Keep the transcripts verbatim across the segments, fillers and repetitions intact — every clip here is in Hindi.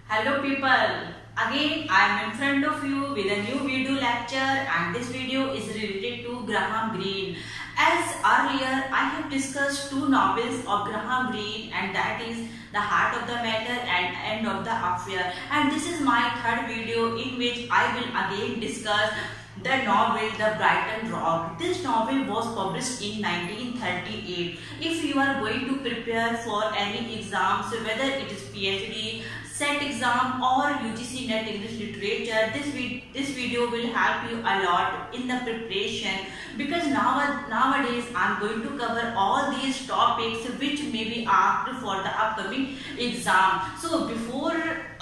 Hello people, again I am in front of you with a new video lecture, and this video is related to Graham Greene. As earlier I have discussed two novels of Graham Greene, and that is The Heart of the Matter and End of the Affair, and this is my third video in which I will again discuss the novel The Brighton Rock. This novel was published in nineteen thirty-eight. If you are going to prepare for any exams, whether it is PhD, set exam or U G C Net English Literature, this, vid this video will help you a lot in the preparation, because now, nowadays I am going to cover all these topics which may be asked for the upcoming exam. So before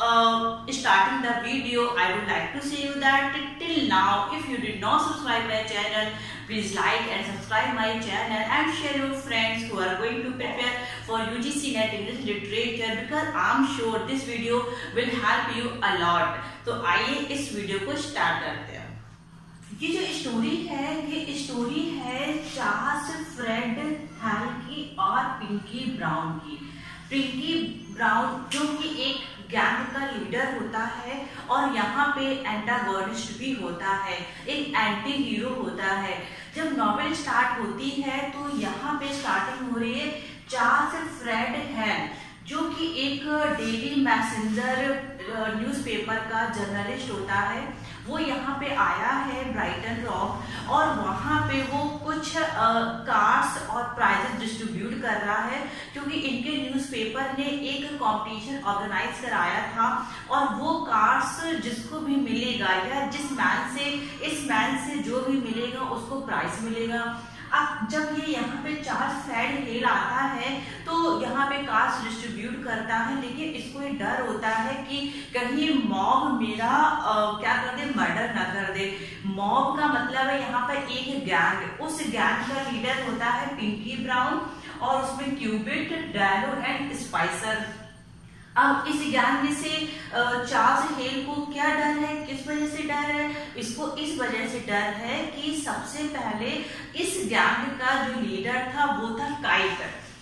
uh, starting the video, I would like to say you that till now, if you did not subscribe my channel, please like and subscribe my channel and share your friends who are going to prepare for U G C Net English Literature, because I am sure this video will help you a lot. तो आइए इस वीडियो को स्टार्ट करते हैं। ये जो स्टोरी है, ये स्टोरी है चार्ल्स फ्रेड हेल की और पिंकी ब्राउन की। पिंकी ब्राउन जो कि एक गैंग का लीडर होता है और यहाँ पे एंटागोनिस्ट भी होता है, एक एंटी हीरो होता है। जब नॉवेल स्टार्ट होती है तो यहाँ पे स्टार्टिंग हो रही है चार्ल्स फ्रेड हेल, जो कि एक डेली मैसेंजर न्यूज़पेपर का जर्नलिस्ट होता है। वो यहाँ पे आया है ब्राइटन रॉक, और वहाँ पे वो कुछ कार्ड्स और प्राइजेस डिस्ट्रीब्यूट कर रहा है, क्योंकि इनके न्यूज़पेपर ने एक कंपटीशन ऑर्गेनाइज कराया था, और वो कार्ड्स जिसको भी मिलेगा या जिस मैन से इस मैन से जो भी मिलेगा उसको प्राइज मिलेगा। अब जब ये यहाँ पे चार्ल्स फ्रेड हेल आता है तो यहाँ पे कार्ड्स डिस्ट्रीब्यूट करता है, लेकिन इसको ये डर होता है कि कहीं मॉब मेरा आ, क्या कर दे, मर्डर ना कर दे। मॉब का मतलब है यहाँ पर एक गैंग, उस गैंग का लीडर होता है पिंकी ब्राउन, और उसमें क्यूबिट, डैलो एंड स्पाइसर। अब इस गैंग में से चार्ल्स हेल को क्या डर है, किस वजह से डर है? इसको इस वजह से डर है कि सबसे पहले इस गैंग का जो लीडर था वो था काइट,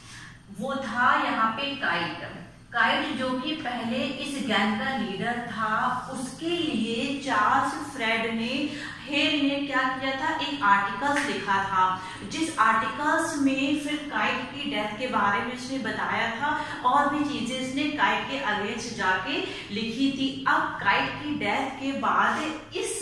वो था यहाँ पे काइट। काइट जो कि पहले इस गैंग का लीडर था, उसके लिए चार्ल्स फ्रेड ने हेल ने क्या किया था, एक आर्टिकल्स लिखा था, जिस आर्टिकल्स में फिर काइट की डेथ के बारे में इसने बताया था, और भी चीजें इसने काइट के अगेंस्ट जाके लिखी थी। अब काइट की डेथ के बाद इस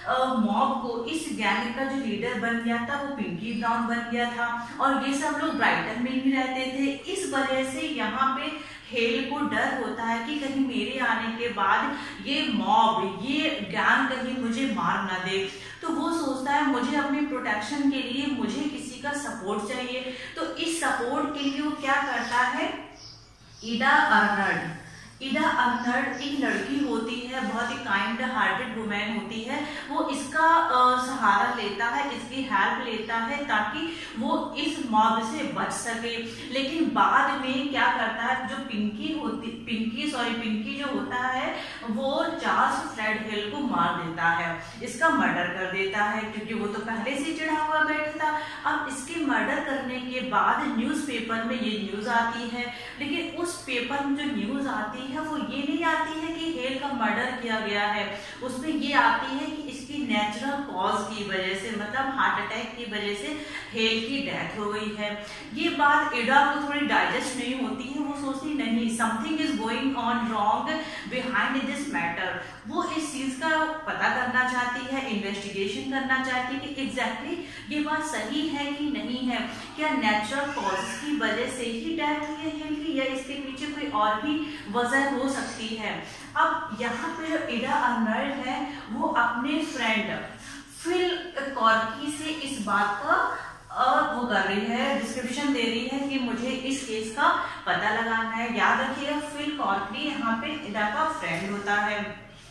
मॉब को, इस गैंग का जो लीडर बन गया था वो पिंकी ब्राउन बन गया था, और ये सब लोग ब्राइटन में ही रहते थे। इस वजह से यहाँ पे हेल को डर होता है कि कहीं मेरे आने के बाद ये मॉब, ये गैंग कहीं मुझे मार ना दे। तो वो सोचता है मुझे अपने प्रोटेक्शन के लिए मुझे किसी का सपोर्ट चाहिए। तो इस सपोर्ट के लिए वो क्या करता है, इडा अर्नल्ड इडा अर्नल्ड एक लड़की होती है, बहुत ही काइंड हार्टेड वुमेन होती है। वो इसका आ, सहारा लेता है, इसकी हेल्प लेता है ताकि वो इस मॉब से बच सके। लेकिन बाद में क्या करता है, जो पिंकी होती पिंकी सॉरी पिंकी जो होता है वो चार्ल्स फ्रेड हेल को मार देता है, इसका मर्डर कर देता है, क्योंकि वो तो पहले से चिढ़ा हुआ बैठा था। अब इसके मर्डर करने के बाद न्यूज़पेपर में ये न्यूज आती है, लेकिन उस पेपर में जो न्यूज आती है वो ये नहीं आती है कि हेल का मर्डर किया गया है, उसमें ये आती है कि इसकी नेचुरल कॉज की वजह से, मतलब हार्ट अटैक की वजह से हेल की डेथ हो गई है। ये बात इडा को थोड़ी डाइजेस्ट नहीं होती है, वो सोचती नहीं something is going on wrong behind this matter. वो इस चीज का पता करना चाहती है, इन्वेस्टिगेशन करना चाहती है कि एग्जैक्टली ये बात सही है कि नहीं है, क्या नेचुरल कॉज की वजह से ही डेथ हुई है हेल की, या इसके पीछे कोई और भी वजह हो सकती है। अब यहाँ पे जो इडा अर्नल्ड है वो अपने फ्रेंड फिल कॉर्की से इस बात का और वो कर रही है, डिस्क्रिप्शन दे रही है कि मुझे इस केस का पता लगाना है। याद रखिएगा फिल कॉर्की यहाँ पे इडा का फ्रेंड होता है।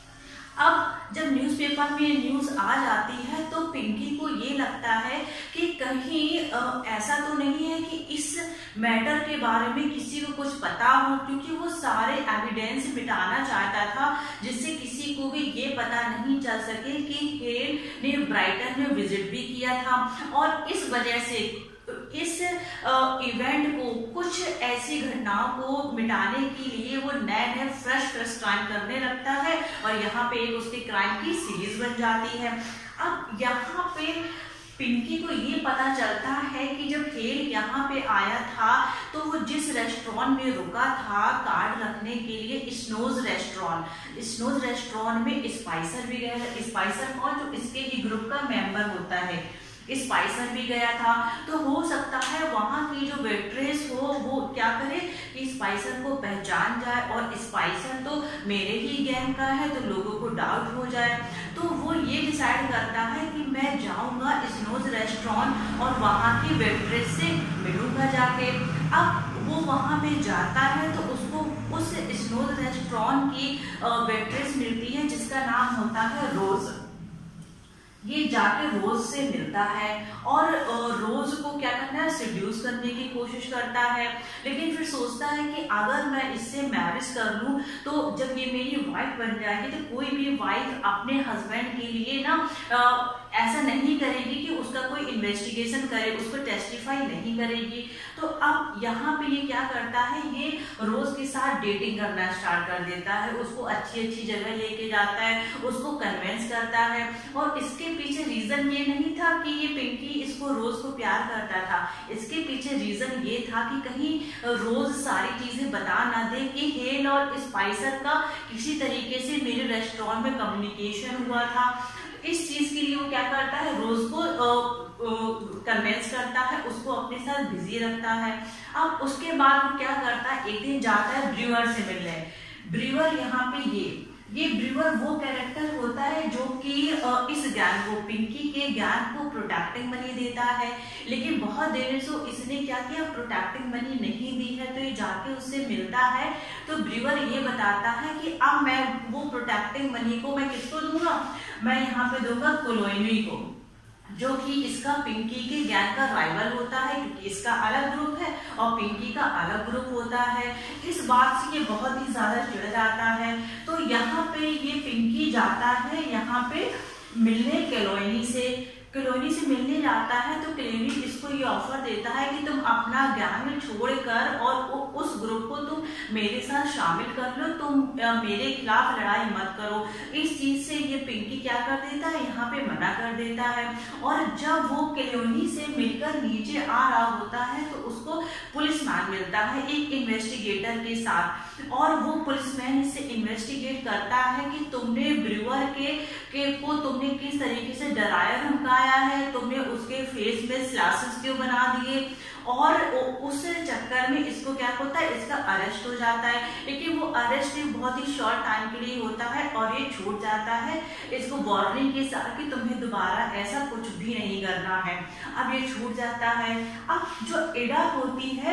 अब जब न्यूज़पेपर में न्यूज आ जाती है तो पिंकी को ये लगता है कि कहीं आ, ऐसा तो नहीं है कि इस मैटर के बारे में किसी को कुछ पता हो, क्योंकि वो सारे एविडेंस मिटाना चाहता था जिससे किसी को भी ये पता नहीं चल सके कि हेल ने ब्राइटन में विजिट भी किया था। और इस वजह से इस इवेंट को कुछ कुछ ऐसी घटनाओं को मिटाने के लिए वो नए नए फ्रेश फ्रेश क्राइम करने लगता है और यहाँ पे एक उसके क्राइम की सीरीज बन जाती है। अब यहाँ पे पिंकी को ये पता चलता है कि जब हेल यहाँ पे आया था तो वो जिस रेस्टोरेंट में रुका था कार्ड रखने के लिए, स्नोज रेस्टोरेंट, स्नोज रेस्टोरेंट में स्पाइसर भी गया। स्पाइसर कौन? जो इसके ही ग्रुप का मेंबर होता है, स्पाइसर भी गया था। तो हो सकता है वहां की जो वेट्रेस हो वो क्या करे कि स्पाइसर को पहचान जाए और स्पाइसर तो मेरे ही गैंग का है, तो लोगों को डाउट हो जाए। तो वो ये डिसाइड करता है कि मैं जाऊंगा स्नोज रेस्टोरेंट और वहां की वेट्रेस से मिलूंगा जाके। अब वो वहां पे जाता है तो उसको उस स्नोज रेस्टोरेंट की वेट्रेस मिलती है जिसका नाम होता है रोज। ये जाके रोज से मिलता है और रोज को क्या करना है, सेड्यूस करने की कोशिश करता है, लेकिन फिर सोचता है कि अगर मैं इससे मैरिज कर लूं तो जब ये मेरी वाइफ बन जाएगी तो कोई भी वाइफ अपने हस्बैंड के लिए ना आ, ऐसा नहीं करेगी कि उसका कोई इन्वेस्टिगेशन करे, उसको टेस्टिफाई नहीं करेगी। तो अब यहाँ पे ये क्या करता है, ये रोज के साथ डेटिंग करना स्टार्ट कर देता है, उसको अच्छी अच्छी जगह लेके जाता है, उसको कन्विंस करता है। और इसके पीछे रीजन ये नहीं था कि ये पिंकी इसको रोज को प्यार करता था, इसके पीछे रीजन ये था कि कहीं रोज सारी चीजें बता ना दे कि हेल और स्पाइसर का किसी तरीके से मेरे रेस्टोरेंट में कम्युनिकेशन हुआ था। इस चीज के लिए वो क्या करता है, रोज को कन्विंस करता है, उसको अपने साथ बिजी रखता है। अब उसके बाद वो क्या करता है, एक दिन जाता है ब्रीवर से मिलने। ब्रीवर यहाँ पे ये ये ब्रीवर वो कैरेक्टर होता है जो कि इस ज्ञान को, पिंकी के ज्ञान को प्रोटेक्टिंग मनी देता है, लेकिन बहुत देर से इसने क्या किया, प्रोटेक्टिंग मनी नहीं दी है। तो ये जाके उससे मिलता है तो ब्रीवर ये बताता है कि अब मैं वो प्रोटेक्टिंग मनी को मैं किसको दूंगा, मैं यहाँ पे दूंगा कोलोनी को, जो कि इसका पिंकी के गैंग का राइवल होता है, क्योंकि इसका अलग ग्रुप है और पिंकी का अलग ग्रुप होता है। इस बात से ये बहुत ही ज्यादा चिढ़ जाता है। तो यहाँ पे ये पिंकी जाता है यहाँ पे मिलने कॉलोनी से, कॉलोनी से मिलने जाता है तो कॉलोनी इसको ये ऑफर देता है कि तुम अपना गैंग छोड़कर और उस ग्रुप को तुम मेरे साथ शामिल कर लो, तुम मेरे खिलाफ लड़ाई मत करो। इस चीज से ये पिंकी क्या कर देता है, यहाँ पे मना कर देता है। और जब वो कॉलोनी से मिलकर नीचे आ रहा होता है तो उसको पुलिसमैन मिलता है एक इन्वेस्टिगेटर के साथ, और वो पुलिसमैन इससे इन्वेस्टिगेट करता है कि तुमने ब्रीवर के, के को तुमने किस तरीके से डराया धमकाया है, तुमने उसके फेस में स्लैशेस क्यों बना दिए। और उस चक्कर में इसको क्या होता है, इसका अरेस्ट हो जाता है, लेकिन वो अरेस्ट बहुत ही शॉर्ट टाइम के लिए होता है और ये छूट जाता है इसको वार्निंग के साथ कि तुम्हें दोबारा ऐसा कुछ भी नहीं करना है। अब ये छूट जाता है। अब जो इडा होती है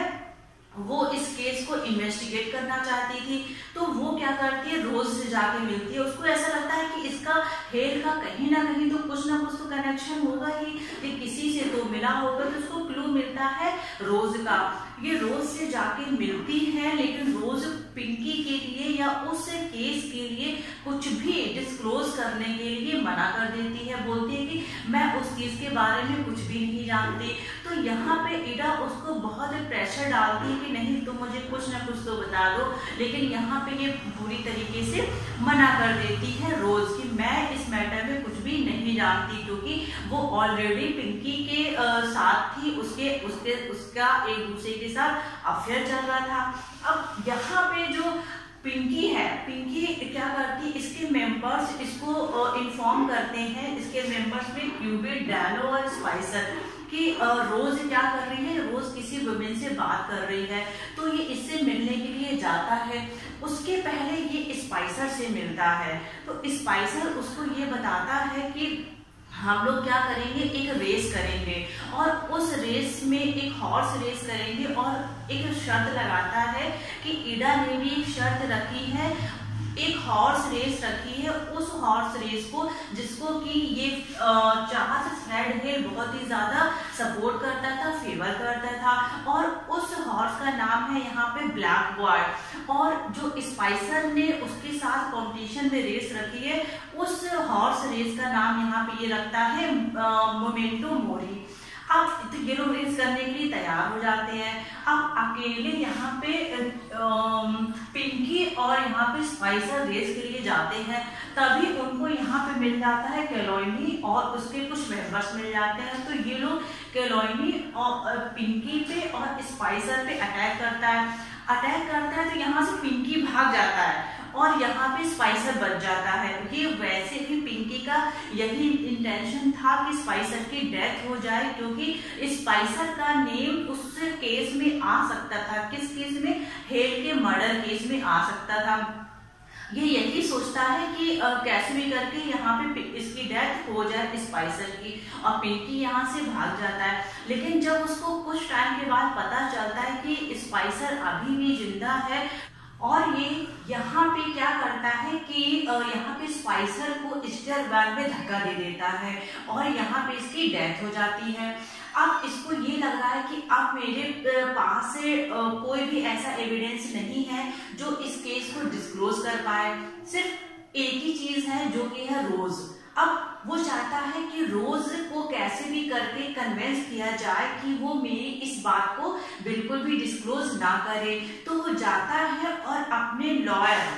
वो इस केस को इन्वेस्टिगेट करना चाहती थी, तो वो क्या करती है, रोज से जाके मिलती है। उसको ऐसा लगता है कि इसका हेल का कहीं ना कहीं तो कुछ ना कुछ तो कनेक्शन होगा ही, कि किसी से तो मिला होगा। तो उसको क्लू मिलता है रोज का। ये रोज से जाके मिलती है, लेकिन रोज पिंकी के लिए या उस केस के लिए कुछ भी डिस्क्लोज करने के लिए मना कर देती है, बोलती है कि मैं उस चीज के बारे में कुछ भी नहीं जानती। तो यहाँ पे इडा उसको बहुत प्रेशर डालती है कि नहीं तुम मुझे कुछ ना कुछ तो बता दो, लेकिन यहाँ पे ये पूरी तरीके से मना कर देती है रोज कि मैं इस मैटर में कुछ भी नहीं जानती, क्योंकि वो ऑलरेडी पिंकी के साथ थी, उसके उसके उसका एक दूसरे के साथ अफेयर चल रहा था। अब यहाँ पे जो पिंकी है, पिंकी क्या करती, इसके मेंबर्स इसको इन्फॉर्म करते हैं, इसके मेंबर्स में क्यूबिट, डैनो और स्पाइसर कि रोज क्या कर रही है, रोज किसी वुमेन से बात कर रही है। तो ये इससे मिलने के लिए जाता है। उसके पहले ये स्पाइसर से मिलता है, तो स्पाइसर उसको ये बताता है कि हम लोग क्या करेंगे, एक रेस करेंगे और उस रेस में एक हॉर्स रेस करेंगे। और एक शर्त लगाता है कि इडा ने भी एक शर्त रखी है, एक हॉर्स रेस रखी है, उस हॉर्स रेस को जिसको कि ये चाहत फ्रेड हेल बहुत ही ज्यादा सपोर्ट करता था, फेवर करता था, और उस हॉर्स का नाम है यहाँ पे ब्लैक बॉय। और जो स्पाइसर ने उसके साथ कंपटीशन में रेस रखी है, उस हॉर्स रेस का नाम यहाँ पे ये रखता है मोमेंटो मोरी। अब तो ये लोग रेस करने के लिए तैयार हो जाते हैं। अब अकेले यहाँ पे पिंकी और यहाँ पे स्पाइसर रेस के लिए जाते हैं, तभी उनको यहाँ पे मिल जाता है कैलोनी और उसके कुछ मेंबर्स मिल जाते हैं। तो ये लोग कैलोनी और पिंकी पे और स्पाइसर पे अटैक करता है अटैक करता है तो यहाँ से पिंकी भाग जाता है और यहाँ पे स्पाइसर बच जाता है। ये वैसे भी पिंकी का यही इंटेंशन था कि स्पाइसर की डेथ हो जाए, क्योंकि स्पाइसर का नेम उस केस में आ सकता था। किस केस में? हेल के मर्डर केस में आ सकता था। ये यही सोचता है कि आ, कैसे भी करके यहाँ पे इसकी डेथ हो जाए स्पाइसर की, और पिंकी यहाँ से भाग जाता है। लेकिन जब उसको कुछ टाइम के बाद पता चलता है कि स्पाइसर अभी भी जिंदा है, और ये यहाँ पे क्या करता है कि यहाँ पे स्पाइसर को स्टेयर बैग में धक्का दे देता है और यहाँ पे इसकी डेथ हो जाती है। अब इसको ये लग रहा है कि अब मेरे पास से कोई भी ऐसा एविडेंस नहीं है जो इस केस को डिस्क्लोज कर पाए। सिर्फ एक ही चीज है जो कि है रोज। अब वो चाहता है कि रोज को कैसे भी करके कन्विंस किया जाए कि वो मेरी इस बात को बिल्कुल भी डिस्क्लोज ना करे। तो वो जाता है और अपने लॉयर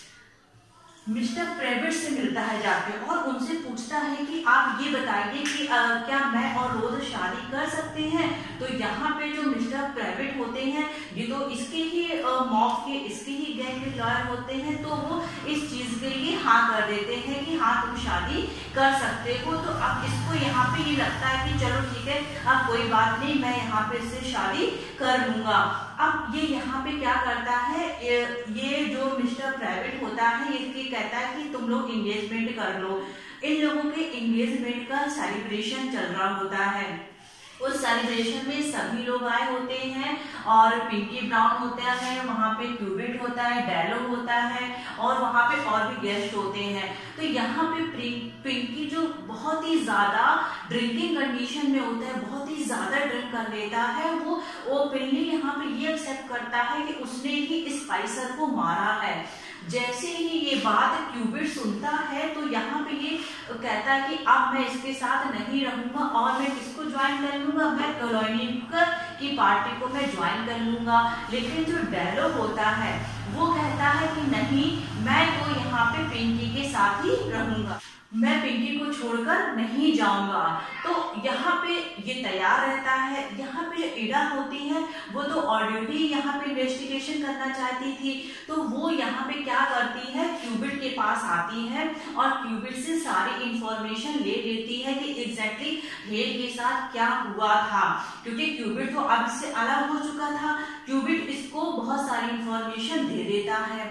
मिस्टर प्रेविट से मिलता है जाके और उनसे पूछता है कि आप ये बताइए कि आ, क्या मैं और रोज शादी कर सकते हैं। तो यहाँ पे जो मिस्टर प्रेविट होते हैं ये तो इसके ही मॉब के इसके ही गैंग के लॉयर होते हैं, तो वो इस चीज के लिए हाँ कर देते हैं कि हाँ तुम शादी कर सकते हो। तो अब इसको यहाँ पे ये लगता है कि चलो ठीक है, अब कोई बात नहीं, मैं यहाँ पे इससे शादी कर लूंगा। अब ये यहाँ पे क्या करता है, ये जो मिस्टर प्राइवेट होता है ये कहता है कि तुम लोग एंगेजमेंट कर लो। इन लोगों के एंगेजमेंट का सेलिब्रेशन चल रहा होता है। उस सेलिब्रेशन में सभी लोग आए होते हैं और पिंकी ब्राउन होता है, वहाँ पे क्यूबिट होता है, डेलो होता है और वहाँ पे और भी गेस्ट होते हैं। तो यहाँ पे पिंकी जो बहुत ही ज्यादा ड्रिंकिंग कंडीशन में होता है, बहुत ही ज्यादा ड्रिंक कर लेता है, वो ओपनली यहाँ पे ये एक्सेप्ट करता है कि उसने ही स्पाइसर को मारा है। जैसे ही ये बात क्यूबिट सुनता है तो यहाँ पे ये कहता है कि अब मैं इसके साथ नहीं रहूंगा और मैं किसको ज्वाइन कर लूंगा, मैं कैलोनी की पार्टी को मैं ज्वाइन कर लूंगा। लेकिन जो डेलो होता है वो कहता है कि नहीं, मैं तो यहाँ पे पिंकी के साथ ही रहूंगा, मैं पिंकी को छोड़कर नहीं जाऊंगा। तो यहाँ पे ये तैयार रहता है। यहाँ पे जो इडा होती है वो तो ऑलरेडी यहाँ पे इन्वेस्टिगेशन करना चाहती थी, तो वो यहाँ पे क्या करती है, क्यूबिट के पास आती है और क्यूबिट से सारी इंफॉर्मेशन ले लेती है कि एग्जैक्टली हेल के साथ क्या हुआ था, क्योंकि क्यूबिट तो अब इससे अलग हो चुका था। क्यूबिट इसको बहुत सारी इंफॉर्मेशन दे देता है।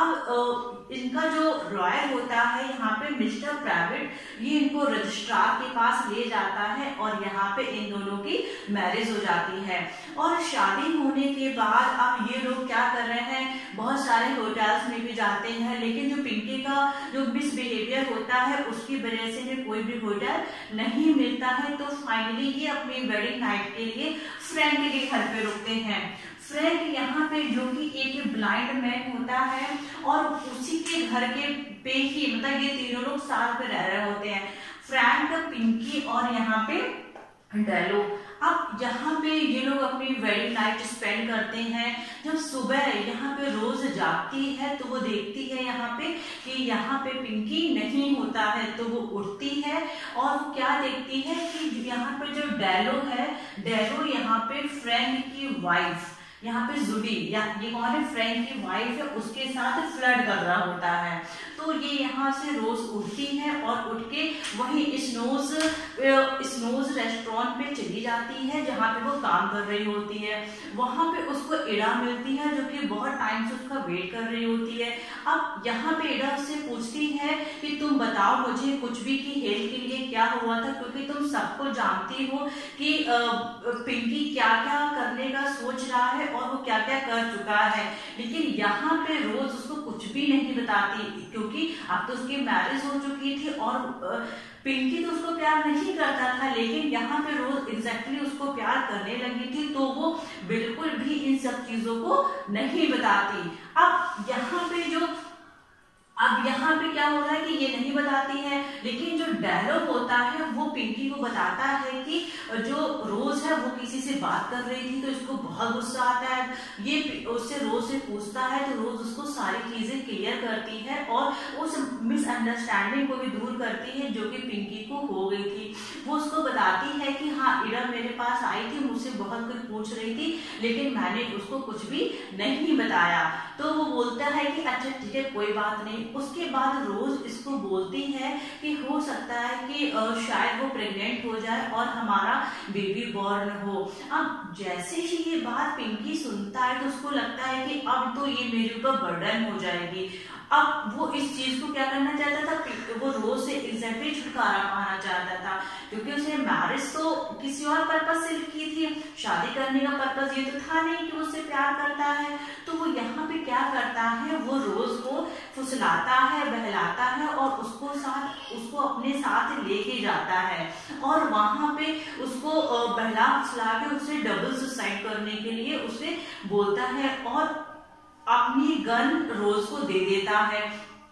अब इनका जो लॉयर होता है यहाँ पे मिस्टर प्राइवेट, ये इनको रजिस्ट्रार के पास ले जाता है और यहाँ पे इन दोनों की मैरिज हो जाती है। और शादी होने के बाद अब ये लोग क्या कर रहे हैं, बहुत सारे होटल्स में भी जाते हैं, लेकिन जो पिंकी का जो मिसबिहेवियर होता है उसकी वजह से भी कोई भी होटल नहीं मिलता है। तो फाइनली ये अपनी वेडिंग नाइट के लिए फ्रेंड के घर पे रुकते हैं। फ्रैंक यहाँ पे जो कि एक ब्लाइंड मैन होता है और उसी के घर के पे ही मतलब ये तीनों लोग साथ में रह रहे होते हैं, फ्रैंक, पिंकी और यहाँ पे डेलो। अब यहाँ पे ये लोग अपनी वेडिंग नाइट स्पेंड करते हैं। जब सुबह यहाँ पे रोज जागती है तो वो देखती है यहाँ पे कि यहाँ पे पिंकी नहीं होता है, तो वो उठती है और वो क्या देखती है कि यहाँ पे जो डेलो है, डेलो यहाँ पे फ्रैंक की वाइफ, यहाँ पे जुडी या ये कौन है, फ्रैंक की वाइफ है, उसके साथ फ्लर्ट कर रहा होता है। तो ये यहाँ से रोज उठती है और उठ के वही स्नोज स्नोज रेस्टोरेंट पे चली जाती है जहाँ पे वो काम कर रही होती है। वहां पे उसको इडा मिलती है जो कि बहुत टाइम से उसका वेट कर रही होती है। अब यहाँ पे इडा उससे पूछती है कि तुम बताओ मुझे कुछ भी कि हेल के लिए क्या हुआ था, क्योंकि तुम सबको जानती हो कि पिंकी क्या क्या करने का सोच रहा है और वो क्या क्या कर चुका है। लेकिन यहाँ पे रोज उसको कुछ भी नहीं बताती, क्योंकि अब तो उसकी मैरिज हो चुकी थी और पिंकी तो उसको प्यार नहीं करता था, लेकिन यहाँ पे रोज एग्जैक्टली उसको प्यार करने लगी थी, तो वो बिल्कुल भी इन सब चीजों को नहीं बताती। अब यहाँ पे जो अब यहाँ पे क्या हो रहा है कि ये नहीं बताती है, लेकिन जो डायलॉग होता है वो पिंकी को बताता है कि जो रोज है वो किसी से बात कर रही थी तो इसको बहुत गुस्सा आता है। ये उससे रोज से पूछता है तो रोज उसको सारी चीजें क्लियर करती है और उस मिसअंडरस्टैंडिंग को भी दूर करती है जो कि पिंकी को हो गई थी। वो उसको बताती है कि हाँ, इड़ा मेरे पास आई थी, मुझसे बहुत कुछ पूछ रही थी, लेकिन मैंने उसको कुछ भी नहीं बताया। तो वो बोलता है कि अच्छा ठीक है, कोई बात नहीं। उसके बाद रोज इसको बोलती है कि हो सकता है कि शायद वो प्रेग्नेंट हो जाए और हमारा बेबी बॉर्न हो। अब जैसे ही ये बात पिंकी सुनता है तो उसको लगता है कि अब तो ये मेरे ऊपर बर्डन हो जाएगी। अब वो इस चीज को क्या करना चाहता था, वो रोज से एग्जैक्टली छुटकारा पाना चाहता था, क्योंकि उसने मैरिज तो किसी और पर्पज से की थी, शादी करने का पर्पज ये तो था नहीं कि उससे प्यार करता है। तो वो यहाँ पे क्या करता है, वो रोज को फुसलाता है, बहलाता है और उसको साथ उसको अपने साथ लेके जाता है और वहां पे उसको बहला फुसला के उससे डबल सुसाइड करने के लिए उसे बोलता है और अपनी गन रोज को दे देता है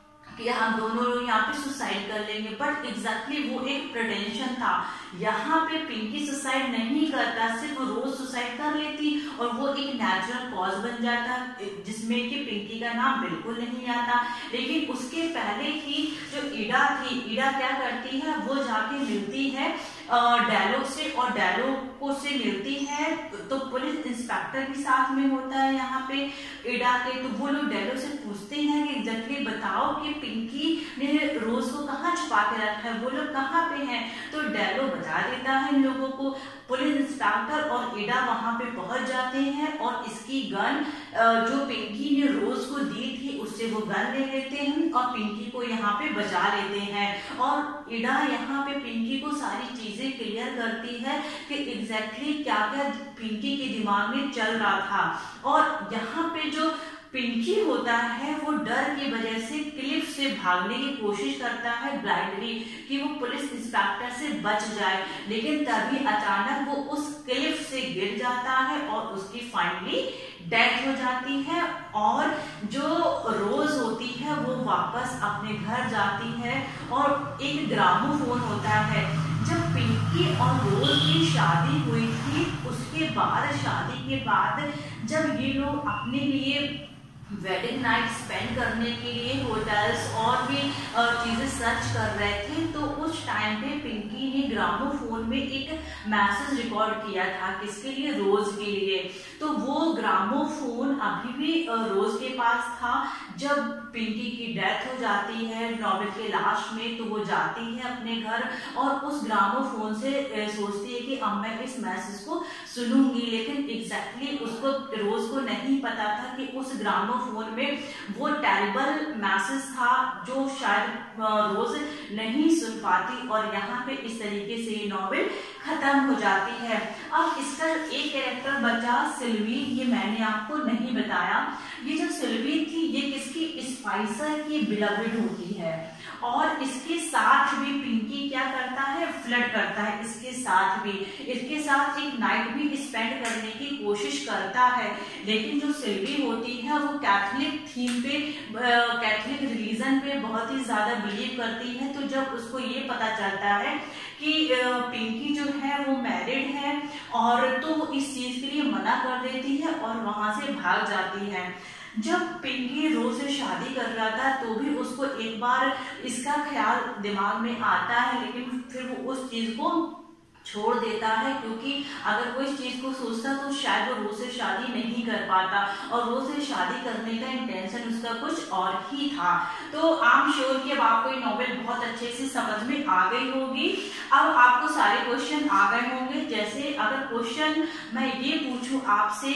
कि हम दोनों लोग यहाँ पे सुसाइड कर लेंगे। बट एग्जैक्टली वो एक प्रिटेंशन था। यहाँ पे पिंकी सुसाइड नहीं करता, सिर्फ रोज सुसाइड कर लेती और वो एक नेचुरल कॉज बन जाता जिसमें कि पिंकी का नाम बिल्कुल नहीं आता। लेकिन उसके पहले ही जो ईडा थी, ईडा क्या करती है, वो जाके मिलती है डायलॉग से और डायलॉग को से मिलती है तो पुलिस इंस्पेक्टर भी साथ में होता है यहाँ पे ईडा के। तो वो लोग डायलॉग से पूछते हैं कि एग्जैक्टली बताओ कि पिंकी ने रोज को कहाँ छुपा के रखा है, वो लोग कहाँ पे हैं। तो डायलॉग बता देता है इन लोगों को। पुलिस इंस्पेक्टर और ईडा वहां पे पहुंच जाते हैं और इसकी गन जो पिंकी ने रोज को दी थी उससे वो गन ले लेते हैं और पिंकी को यहाँ पे बचा लेते हैं। और ईडा यहाँ पे पिंकी को सारी चीजें क्लियर करती है कि एग्जैक्टली क्या क्या पिंकी के दिमाग में चल रहा था। और यहाँ पे जो पिंकी होता है वो डर की वजह से क्लिफ से भागने की कोशिश करता है ब्लाइंडली कि वो पुलिस इंस्पेक्टर से बच जाए, लेकिन तभी अचानक वो उस क्लिफ से गिर जाता है और उसकी फाइनली डेथ हो जाती है। और जो रोज होती है वो वापस अपने घर जाती है और एक ग्रामोफोन होता है। जब पिंकी और रोज की शादी हुई थी उसके बाद, शादी के बाद जब ये लोग अपने लिए वेडिंग नाइट स्पेंड करने के लिए होटल्स और भी चीजें सर्च कर रहे थे तो उस टाइम पे पिंकी ने ग्रामोफोन में एक मैसेज रिकॉर्ड किया था। किसके लिए? रोज के लिए। तो वो ग्रामोफोन अभी भी रोज के पास था। जब पिंकी की डेथ हो जाती है नॉवेल के लास्ट में तो वो जाती है अपने घर और उस ग्रामोफोन से सोचती है कि अब मैं इस मैसेज को सुनूंगी, लेकिन एग्जैक्टली उसको रोज को नहीं पता था कि उस ग्रामोफोन में वो टेरिबल मैसेज था जो शायद रोज नहीं सुन पाती। और यहाँ पे इस तरीके से ये नॉवेल खत्म हो जाती है। अब इसका एक कैरेक्टर बचा सिल्वी, ये मैंने आपको नहीं बताया। ये जो सिल्वी थी ये किसकी? स्पाइसर की बिलवड होती है और इसके साथ भी पिंकी क्या करता है? फ्लर्ट करता है इसके साथ भी, इसके साथ एक नाइट भी स्पेंड करने की कोशिश करता है। लेकिन जो सिल्वी होती है वो कैथोलिक थीम पे, कैथोलिक रिलीजन पे बहुत ही ज्यादा बिलीव करती है। तो जब उसको ये पता चलता है कि पिंकी जो है वो मैरिड है और तो इस चीज के लिए मना कर देती है और वहां से भाग जाती है। जब पिंकी रोज से शादी कर रहा था तो भी उसको एक बार इसका ख्याल दिमाग में आता है, लेकिन फिर वो उस चीज को छोड़ देता है क्योंकि अगर वो इस चीज को सोचता तो शायद वो रोज से शादी नहीं कर पाता और रोज से शादी करने का इंटेंशन उसका कुछ और ही था। तो आई एम श्योर कि अब आपको ये नॉवेल बहुत अच्छे से समझ में आ गई होगी। अब आपको सारे क्वेश्चन आ गए होंगे। जैसे अगर क्वेश्चन मैं ये पूछूं आपसे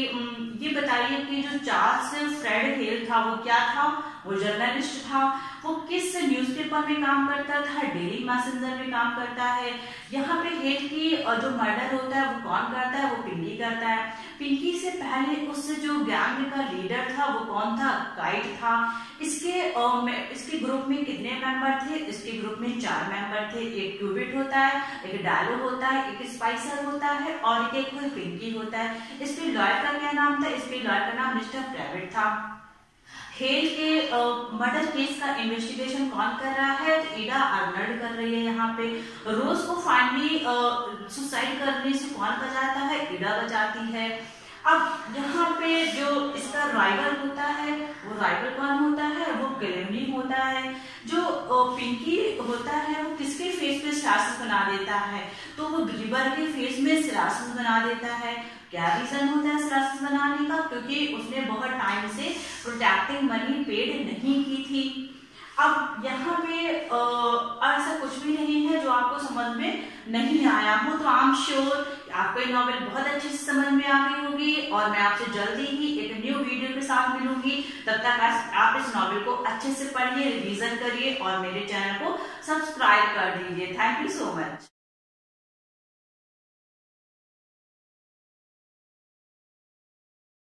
कि ये बताइए कि जो चार्ल्स फ्रेड हेल था वो क्या था? वो जर्नलिस्ट था। वो किस न्यूज़पेपर में काम करता था? डेली मैसेंजर में काम करता है। यहाँ पे हेल की जो मर्डर होता है वो कौन करता है? वो पिंकी करता है। पिंकी से पहले उस जो गैंग का लीडर था वो कौन था? काइट था। इसके आ, इसके ग्रुप में कितने मेंबर थे? इसके ग्रुप में चार मेंबर थे। एक क्यूबिट होता है, एक डायलो होता है, एक स्पाइसर होता है और एक पिंकी होता है। इस पे लॉयर का क्या नाम था? इस पे लॉयर का नाम मिस्टर प्राइवेट था। हेल के मर्डर केस का इन्वेस्टिगेशन कौन कर रहा है? तो इडा अर्नल्ड कर रही है यहाँ पे। रोज को फाइनली सुसाइड करने से कौन बचाता है? इडा बचाती है। अब यहाँ पे जो इसका राइवल होता है, वो राइवल कौन होता है? वो क्लेमनी होता है। जो पिंकी होता है वो किसके फेस पे सिरासत बना देता है? तो वो ग्लिबर के फेस में सिरासत बना देता है। क्या रीजन होता है सिरासत बनाने का? क्योंकि उसने बहुत टाइम से प्रोटेक्टिंग मनी पेड नहीं की थी। अब यहाँ पे ऐसा कुछ भी नहीं है जो आपको समझ में नहीं आया हो, तो आई एम श्योर आपको ये नॉवेल बहुत अच्छे से समझ में आ गई होगी और मैं आपसे जल्दी ही एक न्यू वीडियो के साथ मिलूंगी। तब तक आप इस नॉवेल को अच्छे से पढ़िए, रिवीजन करिए और मेरे चैनल को सब्सक्राइब कर दीजिए। Thank you so much.